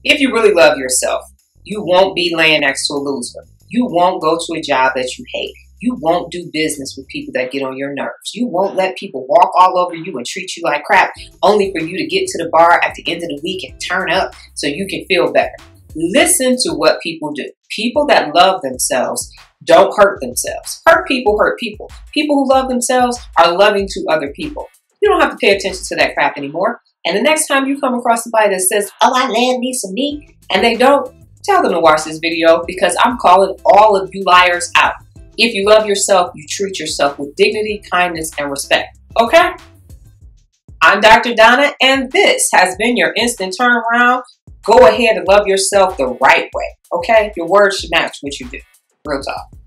If you really love yourself, you won't be laying next to a loser. You won't go to a job that you hate. You won't do business with people that get on your nerves. You won't let people walk all over you and treat you like crap only for you to get to the bar at the end of the week and turn up so you can feel better. Listen to what people do. People that love themselves don't hurt themselves. Hurt people hurt people. People who love themselves are loving to other people. You don't have to pay attention to that crap anymore. And the next time you come across somebody that says, oh, I love me some me, and they don't, tell them to watch this video because I'm calling all of you liars out. If you love yourself, you treat yourself with dignity, kindness, and respect. Okay? I'm Dr. Donna, and this has been your instant turnaround. Go ahead and love yourself the right way. Okay? Your words should match what you do. Real talk.